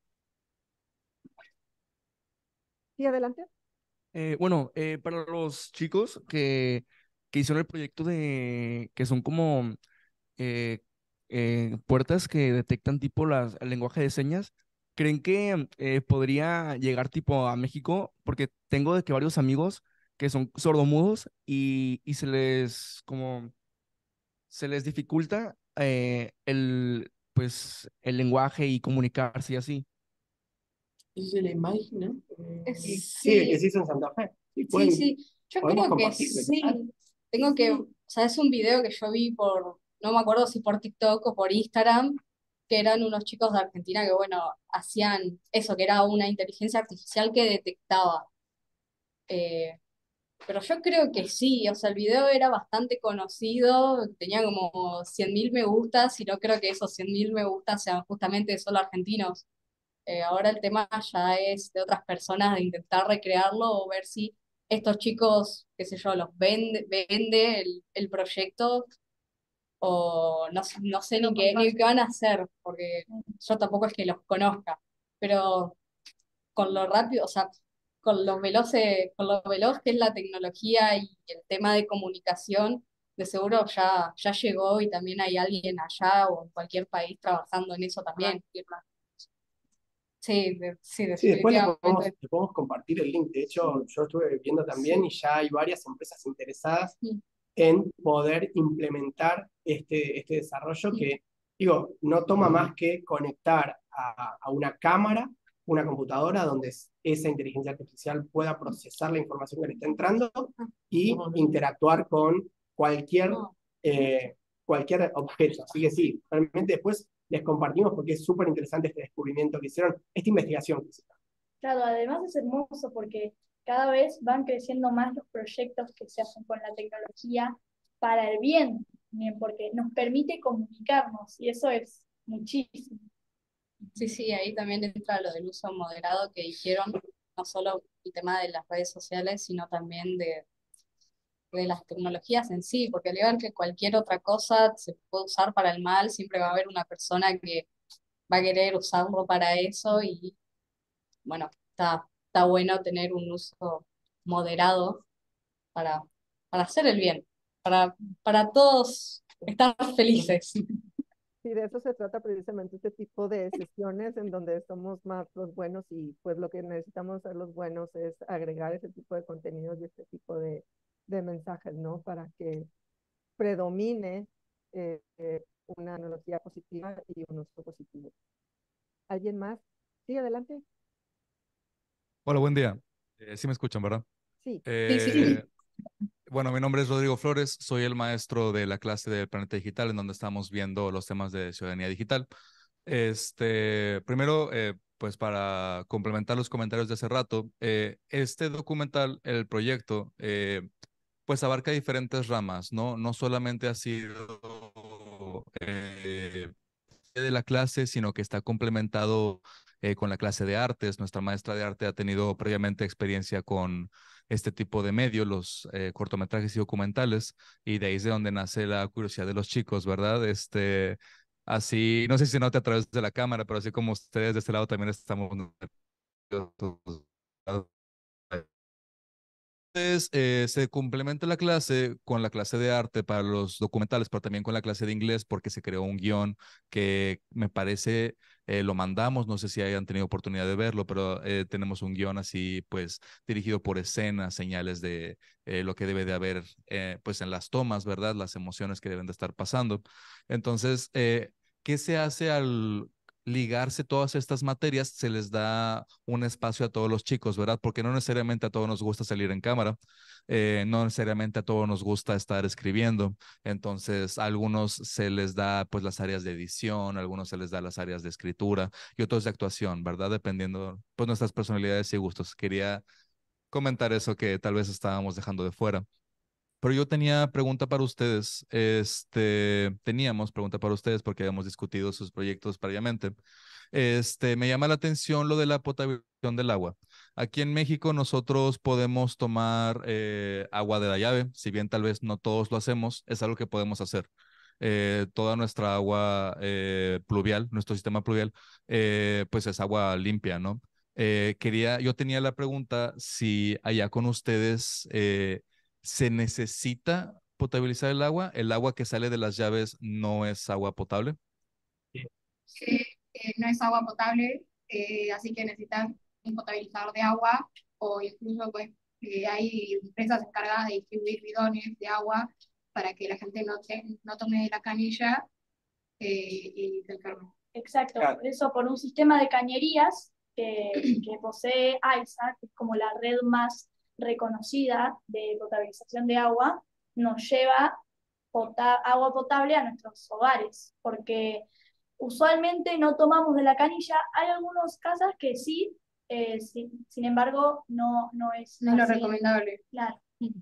Sí, adelante. eh, bueno, eh, para los chicos que, que hicieron el proyecto de, que son como eh, eh, puertas que detectan tipo las, el lenguaje de señas, ¿creen que eh, podría llegar tipo a México? Porque tengo de que varios amigos que son sordomudos y, y se les como se les dificulta eh, el pues el lenguaje y comunicarse y así. ¿Y se le imagina? Es- Sí, sí, que se hizo en Santa Fe. Sí, sí, pueden, sí. Yo podemos creo que compartir. sí. Tengo que, o sea, es un video que yo vi por, no me acuerdo si por TikTok o por Instagram, que eran unos chicos de Argentina que, bueno, hacían eso, que era una inteligencia artificial que detectaba. Eh, pero yo creo que sí, o sea, el video era bastante conocido, tenía como cien mil me gustas, y no creo que esos cien mil me gustas sean justamente solo argentinos. Eh, ahora el tema ya es de otras personas de intentar recrearlo o ver si estos chicos, qué sé yo, los vende, vende el, el proyecto o no, sé- no sé ni qué, ni qué van a hacer, porque yo tampoco es que los conozca, pero con lo rápido, o sea, con lo veloce, con lo veloz que es la tecnología y el tema de comunicación, de seguro ya, ya llegó y también hay alguien allá o en cualquier país trabajando en eso también. Sí, de- sí, Sí, después le podemos, definitivamente. le podemos compartir el link. De hecho, yo estuve viendo también y ya hay varias empresas interesadas Sí. en poder implementar este, este desarrollo que, digo, no toma más que conectar a, a una cámara, una computadora, donde es- esa inteligencia artificial pueda procesar la información que le está entrando y interactuar con cualquier, eh, cualquier objeto. Así que sí, realmente después les compartimos porque es súper interesante este descubrimiento que hicieron, esta investigación que hicieron. Claro, además es hermoso porque cada vez van creciendo más los proyectos que se hacen con la tecnología para el bien, bien, porque nos permite comunicarnos y eso es muchísimo. Sí, sí, ahí también entra lo del uso moderado que dijeron, no solo el tema de las redes sociales, sino también de, de las tecnologías en sí, porque al igual que cualquier otra cosa se puede usar para el mal, siempre va a haber una persona que va a querer usarlo para eso y bueno, está, está bueno tener un uso moderado para, para hacer el bien, para, para todos estar felices. Sí, de eso se trata precisamente este tipo de sesiones en donde somos más los buenos y pues lo que necesitamos ser los buenos es agregar ese tipo de contenidos y este tipo de, de mensajes, ¿no? Para que predomine eh, eh, una analogía positiva y un uso positivo. ¿Alguien más? Sí, adelante. Hola, buen día. Eh, sí me escuchan, ¿verdad? Sí. Sí, sí, Eh, bueno, mi nombre es Rodrigo Flores, soy el maestro de la clase del Planeta Digital, en donde estamos viendo los temas de ciudadanía digital. Este, primero, eh, pues para complementar los comentarios de hace rato, eh, este documental, el proyecto, eh, pues abarca diferentes ramas, ¿no? No solamente ha sido eh, de la clase, sino que está complementado eh, con la clase de artes. Nuestra maestra de arte ha tenido previamente experiencia con este tipo de medios, los eh, cortometrajes y documentales, y de ahí es de donde nace la curiosidad de los chicos, ¿verdad? Este, así, no sé si se nota a través de la cámara, pero así como ustedes de este lado también estamos entonces, eh, se complementa la clase con la clase de arte para los documentales, pero también con la clase de inglés porque se creó un guión que me parece, eh, lo mandamos, no sé si hayan tenido oportunidad de verlo, pero eh, tenemos un guión así, pues, dirigido por escenas, señales de eh, lo que debe de haber, eh, pues, en las tomas, ¿verdad? Las emociones que deben de estar pasando. Entonces, eh, ¿qué se hace al ligarse todas estas materias? Se les da un espacio a todos los chicos, ¿verdad? Porque no necesariamente a todos nos gusta salir en cámara, eh, no necesariamente a todos nos gusta estar escribiendo. Entonces, a algunos se les da pues las áreas de edición, a algunos se les da las áreas de escritura y otros de actuación, ¿verdad? Dependiendo pues nuestras personalidades y gustos. Quería comentar eso que tal vez estábamos dejando de fuera. Pero yo tenía pregunta para ustedes. Este, teníamos pregunta para ustedes porque habíamos discutido sus proyectos previamente. Este, me llama la atención lo de la potabilización del agua. Aquí en México nosotros podemos tomar eh, agua de la llave, si bien tal vez no todos lo hacemos, es algo que podemos hacer. Eh, toda nuestra agua eh, pluvial, nuestro sistema pluvial, eh, pues es agua limpia, ¿no? Eh, quería, yo tenía la pregunta si allá con ustedes eh, se necesita potabilizar el agua, el agua que sale de las llaves no es agua potable. que eh, no es agua potable, eh, así que necesitan un potabilizador de agua o incluso pues eh, hay empresas encargadas de distribuir bidones de agua para que la gente no, te, no tome de la canilla eh, y se enferme. Exacto, por eso por un sistema de cañerías que, que posee AISA, que es como la red más reconocida de potabilización de agua, nos lleva pota- agua potable a nuestros hogares, porque usualmente no tomamos de la canilla. Hay algunos casos que sí, eh, sin, sin embargo, no, no es No es lo así. recomendable. Claro,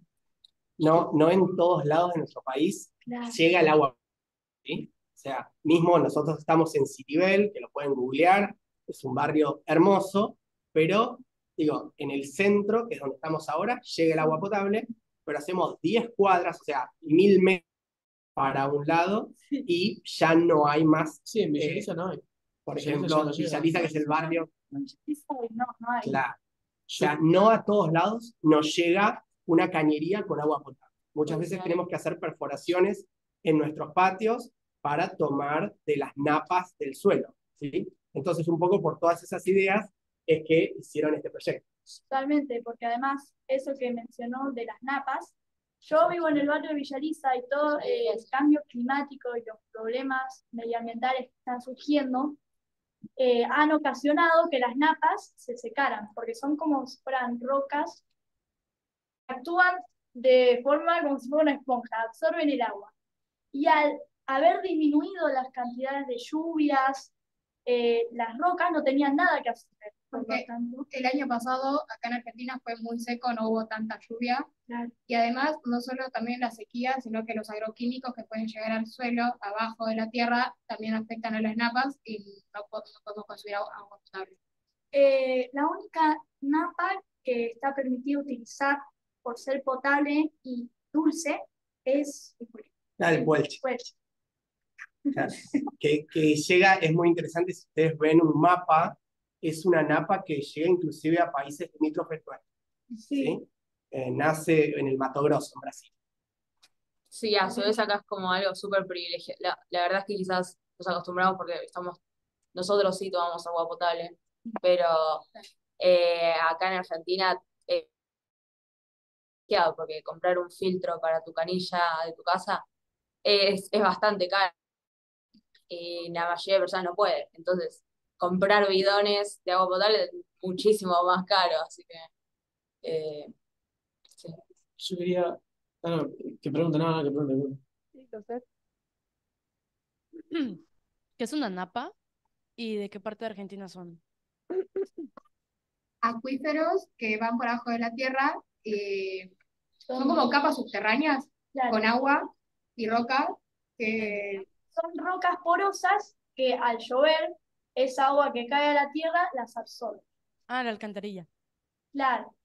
No, no en todos lados de nuestro país claro. llega el agua, ¿sí? O sea, mismo nosotros estamos en Citibel, que lo pueden googlear, es un barrio hermoso, pero digo, en el centro, que es donde estamos ahora, llega el agua potable, pero hacemos diez cuadras, o sea, mil metros para un lado, y ya no hay más. Sí, en eh, Villaliza no hay. por Villaliza ya ejemplo, no llega. Villaliza, que es el barrio, No, no hay. claro. O sea, no a todos lados nos llega una cañería con agua potable. Muchas veces tenemos que hacer perforaciones en nuestros patios para tomar de las napas del suelo, ¿sí? Entonces, un poco por todas esas ideas es que hicieron este proyecto. Totalmente, porque además eso que mencionó de las napas, yo vivo en el barrio de Villaliza y todo eh, el cambio climático y los problemas medioambientales que están surgiendo eh, han ocasionado que las napas se secaran, porque son como si fueran rocas, actúan de forma como si fuera una esponja, absorben el agua. Y al haber disminuido las cantidades de lluvias, eh, las rocas no tenían nada que hacer. Por lo Porque tanto, el año pasado acá en Argentina fue muy seco, no hubo tanta lluvia. claro. Y además, no solo también la sequía, sino que los agroquímicos que pueden llegar al suelo, abajo de la tierra, también afectan a las napas y no, po- no podemos consumir agua agua potable. Eh, la única napa que está permitido utilizar por ser potable y dulce es Ah, el Puelche. Puelche. Claro. Que, que llega, es muy interesante, si ustedes ven un mapa, es una napa que llega inclusive a países limítrofes nuestros, ¿sí? Eh, nace en el Mato Grosso, en Brasil. Sí, a su vez acá es como algo súper privilegiado. La, la verdad es que quizás nos acostumbramos porque estamos, nosotros sí tomamos agua potable, pero eh, acá en Argentina eh, demasiado, porque comprar un filtro para tu canilla de tu casa es, es bastante caro y la mayoría de personas no puede. Entonces, comprar bidones de agua potable es muchísimo más caro, así que eh, sí. Yo quería. Ah, no, que pregunte, no, no, que pregunte. Sí, entonces, ¿Qué es una napa y de qué parte de Argentina son? Acuíferos que van por abajo de la tierra, eh, son como capas subterráneas con agua y roca que Son rocas porosas que al llover, esa agua que cae a la tierra las absorbe. Ah, la alcantarilla. Claro.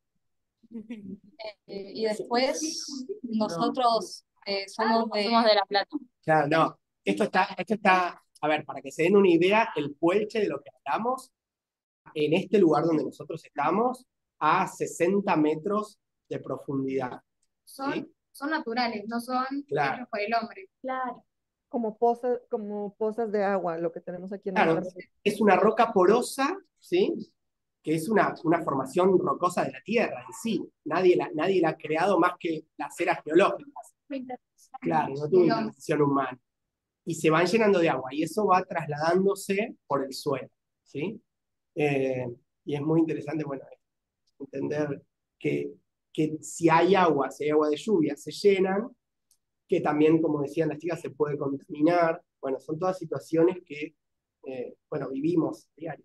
Eh, y después nosotros eh, somos, de, somos de La Plata. Claro, no. Esto está, esto está, a ver, para que se den una idea, el Puelche de lo que hablamos, en este lugar donde nosotros estamos, a sesenta metros de profundidad. son, ¿Sí? son naturales, no son Claro. hechos por el hombre. Claro. como pozas, como pozas de agua, lo que tenemos aquí en Claro, nuestra región. es una roca porosa, ¿sí? Que es una, una formación rocosa de la Tierra en sí. Nadie la, nadie la ha creado más que las eras geológicas. Claro, no tuvo intervención humana. Y se van llenando de agua y eso va trasladándose por el suelo, ¿sí? Eh, y es muy interesante, bueno, entender que, que si hay agua, si hay agua de lluvia, se llenan, que también, como decían las chicas, se puede contaminar. Bueno, son todas situaciones que, eh, bueno, vivimos diario.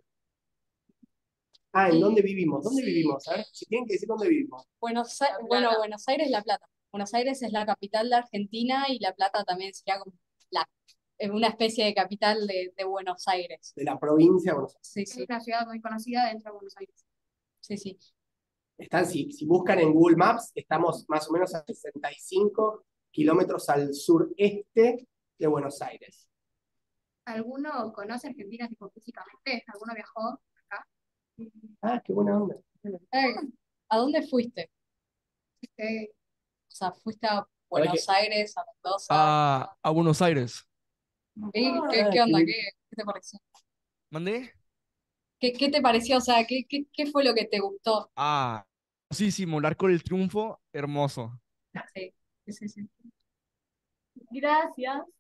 Ah, ¿en Y- dónde vivimos? ¿Dónde sí. vivimos? A ver, si tienen que decir dónde vivimos. Buenos, A- bueno, Buenos Aires, La Plata. Buenos Aires es la capital de Argentina y La Plata también sería como la, es una especie de capital de, de Buenos Aires. De la provincia de Buenos Aires. Sí, Es sí, una ciudad muy conocida dentro de Buenos Aires. sí, sí. Están, si, si buscan en Google Maps, estamos más o menos a sesenta y cinco kilómetros al sureste de Buenos Aires. ¿Alguno conoce Argentina tipo físicamente? ¿Alguno viajó acá? Ah, qué buena onda. Eh, ¿A dónde fuiste? Este, O sea, ¿fuiste a Para Buenos que- Aires, a Mendoza? A, a Buenos Aires. ¿Qué, qué, Ah, qué onda? qué- ¿Qué, qué te pareció? ¿Mandé? ¿Qué, qué te pareció? O sea, ¿qué, qué, qué fue lo que te gustó? Ah, hermosísimo, el Arco del Triunfo, hermoso. Sí, sí, sí, sí. Gracias.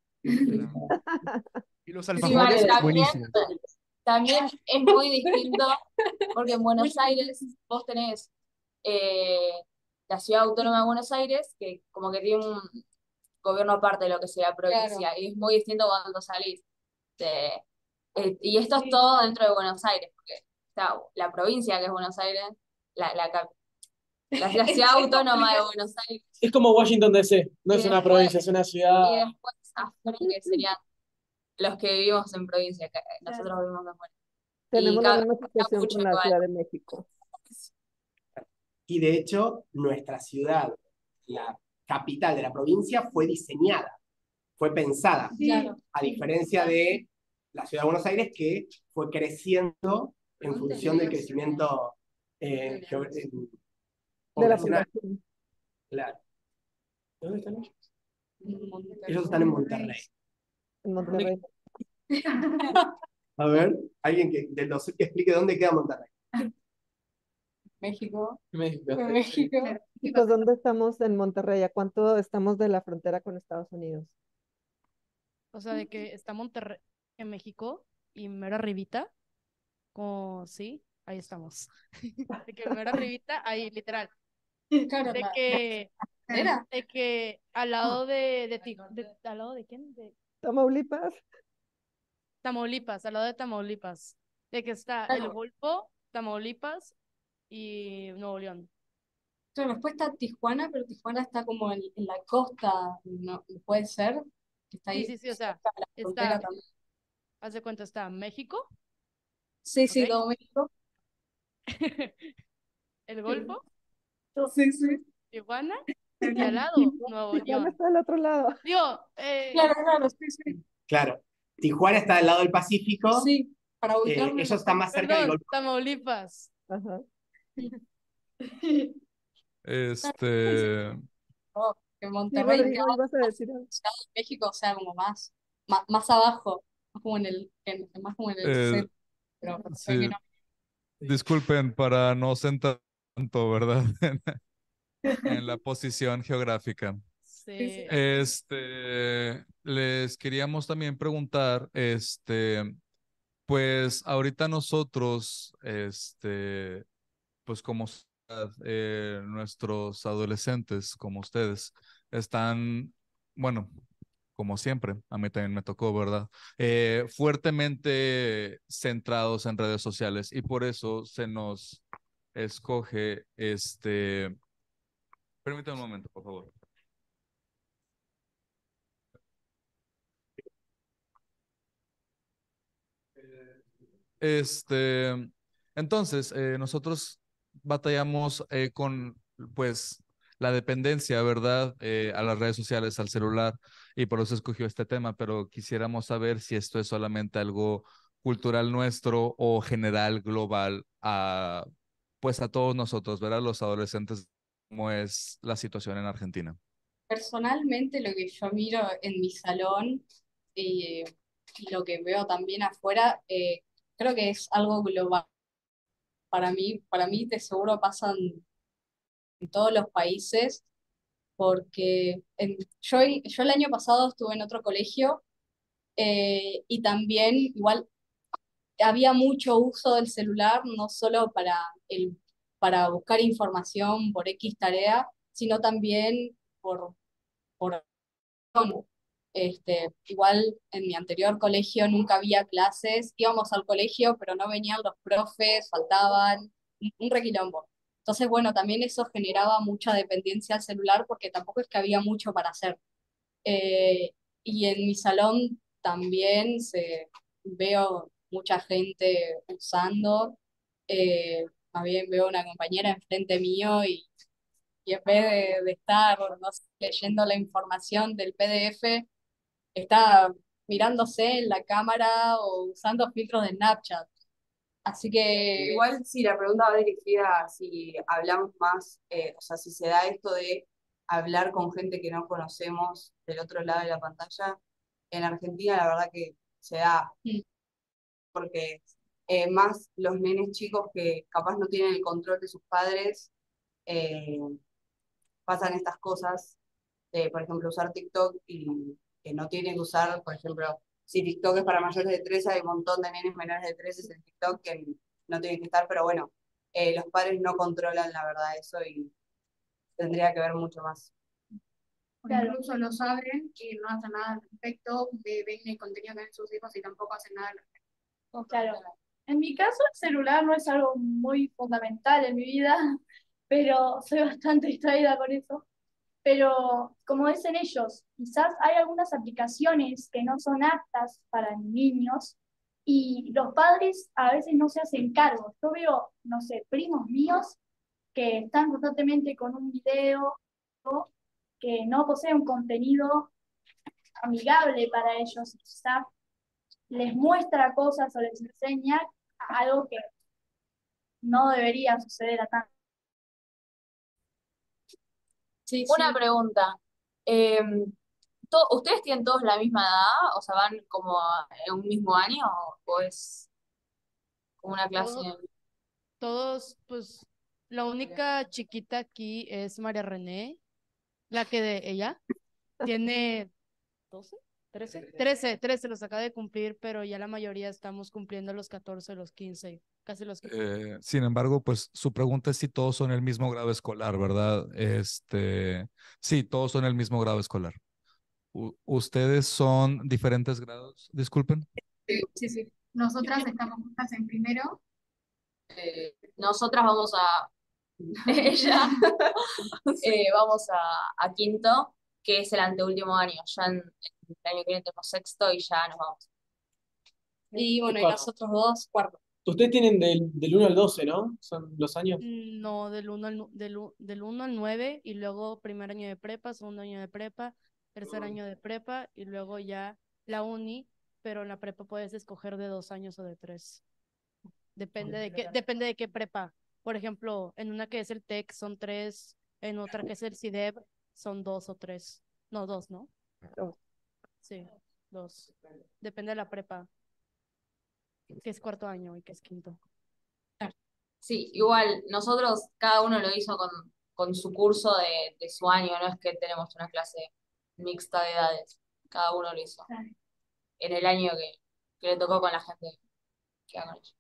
Y los Sí, alfajores, vale, también, buenísimos. también es muy distinto porque en Buenos Aires vos tenés eh, la ciudad autónoma de Buenos Aires, que como que tiene un, gobierno aparte de lo que sea la provincia, Claro. y es muy distinto cuando salís. de- eh, y esto es Sí. todo dentro de Buenos Aires, porque está la provincia que es Buenos Aires, la, la, cap- la, la ciudad autónoma de Buenos Aires, Es como Washington D C, no y es una después, provincia, es una ciudad. y después afuera que serían los que vivimos en provincia, que nosotros vivimos afuera. Y Tenemos la ca- misma cambia situación mucho con la igual. Ciudad de México. Y de hecho, nuestra ciudad, la capital de la provincia, fue diseñada, fue pensada, Claro. a diferencia de la ciudad de Buenos Aires, que fue creciendo en función del crecimiento eh, geo- eh, De la poblacional. población. Claro. ¿Dónde están ellos? Monterrey. Ellos están en Monterrey. En Monterrey. A ver, alguien que, de los que explique dónde queda Monterrey. México. México. México. Chicos, ¿dónde estamos en Monterrey? ¿A cuánto estamos de la frontera con Estados Unidos? O sea, de que está Monterrey en México y mero arribita, como sí, ahí estamos. De que mero arribita, ahí literal. Claro, De la- que, ¿Era? de que al lado de, de, Ti- de- ¿al lado de quién? De Tamaulipas. Tamaulipas, al lado de Tamaulipas. De que está el Claro. Golfo, Tamaulipas y Nuevo León. Claro, después está Tijuana, pero Tijuana está como en, en la costa, ¿no? ¿Puede ser? Que está Sí, ahí sí, sí, o sea, cerca de la frontera está, también. haz de cuenta, está México, Sí, sí, ¿ok? todo México. El Golfo, Sí, sí. Tijuana y al lado Nuevo Tijuana León. está del otro lado. Digo, eh, Claro, claro, sí, sí. Claro. Tijuana está del lado del Pacífico. Sí, para eh, ubicarme ellos están mejor. más cerca del perdón, Golfo. Tamaulipas. Ajá. Este, Oh, que Sí, Monterrey Rodrigo, queda ibas a más decir algo. Ciudad de México, o sea, como más, más, más abajo, más como en el, en- más como en el eh, centro, pero sé que sí, no. disculpen para no sentar tanto, ¿verdad? En la posición geográfica. Sí. Este, les queríamos también preguntar, este, pues ahorita nosotros, este, pues como sociedad, eh, nuestros adolescentes, como ustedes, están, bueno, como siempre, a mí también me tocó, ¿verdad? Eh, fuertemente centrados en redes sociales y por eso se nos escoge, este, permítame un momento, por favor. Este, entonces, eh, nosotros batallamos eh, con, pues, la dependencia, ¿verdad? Eh, a las redes sociales, al celular, y por eso escogió este tema, pero quisiéramos saber si esto es solamente algo cultural nuestro o general, global, a, pues, a todos nosotros, ¿verdad? Los adolescentes, cómo es la situación en Argentina. Personalmente, lo que yo miro en mi salón eh, y lo que veo también afuera, eh, creo que es algo global. Para mí, para mí de seguro pasan en todos los países, porque en- yo, el- yo el año pasado estuve en otro colegio eh, y también igual había mucho uso del celular, no solo para, el, para buscar información por X tarea, sino también por, por este, igual en mi anterior colegio nunca había clases, íbamos al colegio, pero no venían los profes, faltaban, un, un requilombo. Entonces, bueno, también eso generaba mucha dependencia al celular porque tampoco es que había mucho para hacer. Eh, y en mi salón también se, veo mucha gente usando. Eh, más bien veo una compañera enfrente mío y, y en vez de, de estar, no sé, leyendo la información del P D F, está mirándose en la cámara o usando filtros de Snapchat. Así que Igual sí, la pregunta va dirigida a si hablamos más, eh, o sea, si se da esto de hablar con gente que no conocemos del otro lado de la pantalla. En Argentina la verdad que se da, porque eh, más los nenes chicos que capaz no tienen el control de sus padres, eh, pasan estas cosas de, por ejemplo, usar TikTok y que no tienen que usar, por ejemplo, si TikTok es para mayores de trece, hay un montón de nenes menores de trece en TikTok que no tienen que estar, pero bueno, eh, los padres no controlan la verdad eso y tendría que ver mucho más. o Claro. incluso lo saben y no hacen nada al respecto, ve- ven el contenido que ven sus hijos y tampoco hacen nada al respecto. Claro. En mi caso, el celular no es algo muy fundamental en mi vida, pero soy bastante distraída con eso. Pero como dicen ellos, quizás hay algunas aplicaciones que no son aptas para niños y los padres a veces no se hacen cargo. Yo veo, no sé, primos míos que están constantemente con un video que no posee un contenido amigable para ellos, quizás les muestra cosas o les enseña algo que no debería suceder a tanto. Sí, una pregunta. Em, to- ¿ustedes tienen todos la misma edad? O sea, ¿van como a- en un mismo año o, o es como una clase? Todo- todos, pues, la única chiquita aquí es María René, la que de ella tiene doce, trece, trece, trece los acaba de cumplir, pero ya la mayoría estamos cumpliendo los catorce, los quince, casi los quince. Eh, sin embargo, pues su pregunta es si todos son el mismo grado escolar, ¿verdad? Este, sí, todos son el mismo grado escolar. U- ¿Ustedes son diferentes grados? Disculpen. Sí, sí, sí. Nosotras estamos juntas en primero. Eh, nosotras vamos a, ella, eh, vamos a, a quinto, que es el anteúltimo año. Ya en, el año que viene tenemos sexto y ya nos vamos. Y bueno, y Cuarto. nosotros dos, cuarto. Ustedes tienen del, del uno al doce, ¿no? Son los años. No, del uno al, nu- del, u- del uno al nueve y luego primer año de prepa, segundo año de prepa, tercer año de prepa y luego ya la uni, pero en la prepa puedes escoger de dos años o de tres. Depende de qué, depende de qué prepa. Por ejemplo, en una que es el TEC son tres, en otra que es el CIDEB son dos o tres. No, dos, ¿no? Dos. Sí, dos. Depende de la prepa, que es cuarto año y que es quinto. Sí, igual nosotros cada uno lo hizo con, con su curso de, de su año, no es que tenemos una clase mixta de edades, cada uno lo hizo en el año que, que le tocó con la gente que va con ellos.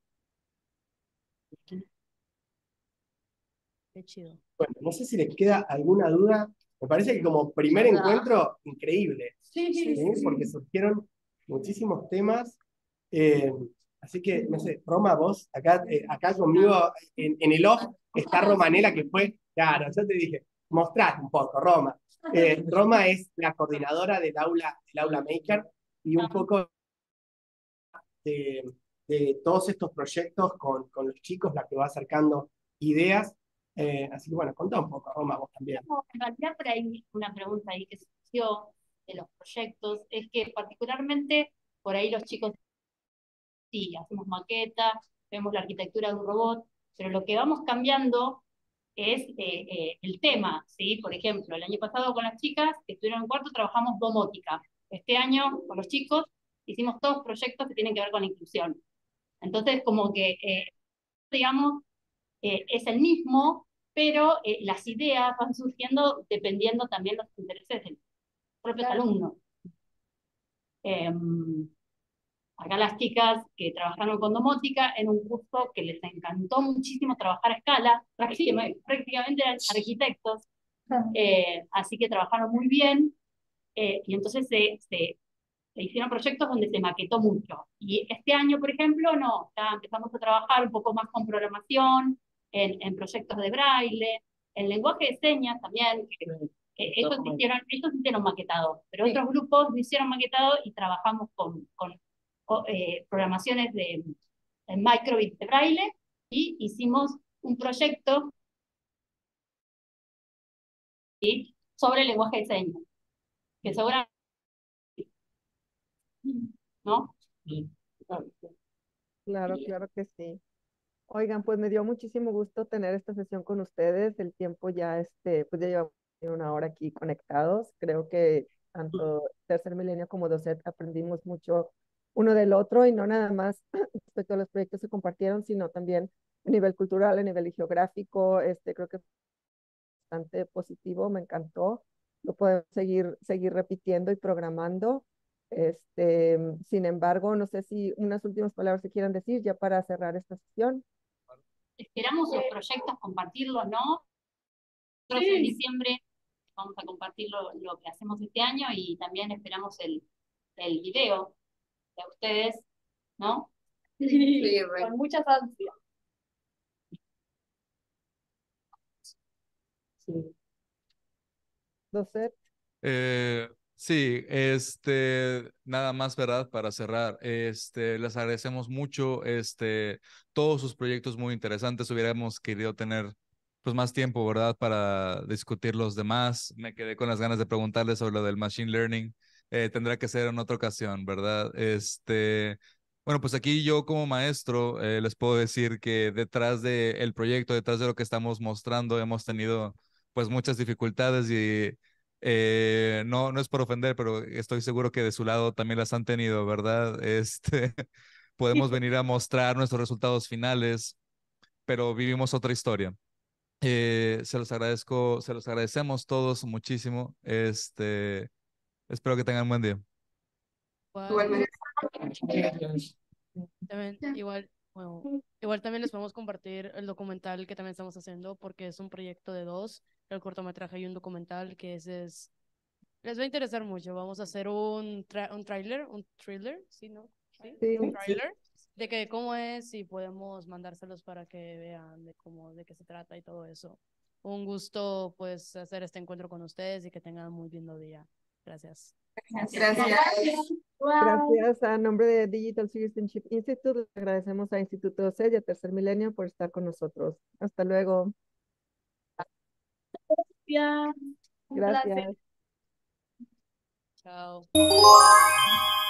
Qué chido. Bueno, no sé si les queda alguna duda. Me parece que como primer No. encuentro, increíble. Sí, sí, ¿sí? sí. Porque surgieron muchísimos temas. Eh, así que, no sé, Roma, vos, acá, eh, acá conmigo en, en el off está Romanela, que fue, claro, yo te dije, mostrate un poco, Roma. Eh, Roma es la coordinadora del aula, del aula Maker y un poco de, de todos estos proyectos con, con los chicos, la que va acercando ideas. Eh, así que bueno, contá un poco, Roma, vos también. No, en realidad por ahí una pregunta ahí que surgió de los proyectos es que particularmente por ahí los chicos sí, hacemos maquetas, vemos la arquitectura de un robot, pero lo que vamos cambiando es eh, eh, el tema, ¿sí? Por ejemplo, el año pasado con las chicas que estuvieron en cuarto trabajamos domótica. Este año con los chicos hicimos todos proyectos que tienen que ver con inclusión. Entonces, como que, eh, digamos, eh, es el mismo, pero eh, las ideas van surgiendo dependiendo también de los intereses de los propios Claro. alumnos. Eh, acá las chicas que trabajaron con domótica en un curso que les encantó muchísimo trabajar a escala, prácticamente, prácticamente eran arquitectos, eh, así que trabajaron muy bien, eh, y entonces se, se, se hicieron proyectos donde se maquetó mucho. Y este año, por ejemplo, no, ya empezamos a trabajar un poco más con programación, en, en proyectos de braille, en lenguaje de señas también, que, que ellos, hicieron, ellos hicieron maquetado, pero otros grupos no hicieron maquetado y trabajamos con, con, con eh, programaciones de, de microbit de braille y hicimos un proyecto ¿sí? sobre lenguaje de señas, que seguramente, ¿no? Claro, claro que sí. Oigan, pues me dio muchísimo gusto tener esta sesión con ustedes. El tiempo ya, este, pues ya llevamos una hora aquí conectados. Creo que tanto Tercer Milenio como Docet aprendimos mucho uno del otro y no nada más respecto a los proyectos que compartieron, sino también a nivel cultural, a nivel geográfico. Este, creo que fue bastante positivo, me encantó. Lo podemos seguir, seguir repitiendo y programando. Este, sin embargo, no sé si unas últimas palabras que quieran decir ya para cerrar esta sesión. Esperamos sus proyectos, compartirlos, ¿no? Nosotros Sí. en diciembre vamos a compartir lo, lo que hacemos este año y también esperamos el, el video de ustedes, ¿no? Sí, Con muchas ansias. Sí. Doset. Eh, sí, este, nada más, ¿verdad? Para cerrar, este, les agradecemos mucho, este, todos sus proyectos muy interesantes. Hubiéramos querido tener, pues, más tiempo, ¿verdad? Para discutir los demás. Me quedé con las ganas de preguntarles sobre lo del machine learning. Eh, tendrá que ser en otra ocasión, ¿verdad? Este, bueno, pues aquí yo como maestro eh, les puedo decir que detrás del proyecto, detrás de lo que estamos mostrando, hemos tenido, pues, muchas dificultades y eh, no, no es por ofender, pero estoy seguro que de su lado también las han tenido, ¿verdad? Este, podemos venir a mostrar nuestros resultados finales, pero vivimos otra historia. Eh, se los agradezco, se los agradecemos todos muchísimo. Este, espero que tengan un buen día. Igual. También, igual, bueno, igual también les podemos compartir el documental que también estamos haciendo porque es un proyecto de dos, el cortometraje y un documental que ese es, les va a interesar mucho. Vamos a hacer un, tra un trailer, un thriller, ¿sí, no? Sí, Sí, un sí. trailer de que cómo es y podemos mandárselos para que vean de cómo, de qué se trata y todo eso. Un gusto, pues, hacer este encuentro con ustedes y que tengan un muy lindo día. Gracias. Gracias. Gracias a nombre de Digital Citizenship Institute, le agradecemos a Instituto C E D y a Tercer Milenio por estar con nosotros. Hasta luego. Gracias. Un placer. Gracias. Chao.